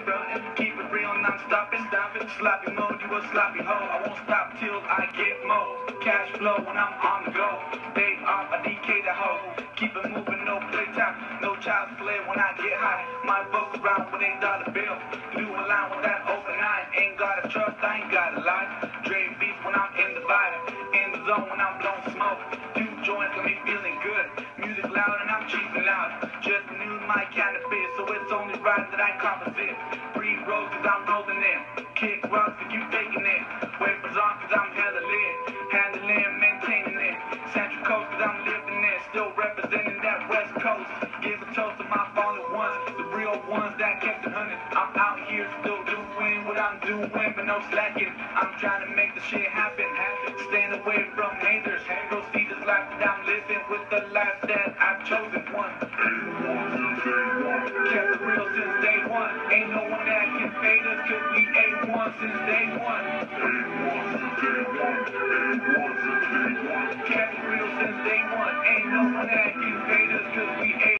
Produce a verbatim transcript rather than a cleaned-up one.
frontin', keep it real, and I'm stopping, stopping. Sloppy mode, you a sloppy hoe. I won't stop till I get more cash flow when I'm on the go. Day off, I D K the hoe. Keep it moving, no playtime, no child's play when I get high. My book around with a dollar bill. Do a line with that open eye. Ain't got a trust, I ain't got a lie. Dre beats when I'm in the vibe. In the zone when I'm blowing smoke. Two joints got me feeling good. Music loud and I'm cheap and loud. Just new my cannabis, so it's only right that I compensate. Free rolls cause I'm rolling in. Kick rocks cause you taking it. Wafers on cause I'm hella lit. Handling, maintaining it. Central Coast cause I'm living it. Still representing that West Coast. Give a toast to my fallen ones. The real ones that kept the hundred. I'm out here still doing what I'm doing, but no slacking. I'm trying to make the shit happen. Staying away from haters. Go see this life that I'm living with the life that I've chosen one. Kept it real since day one. Ain't no one that can fade us cause we A one since day one. Kept it real since day one. Ain't no one that can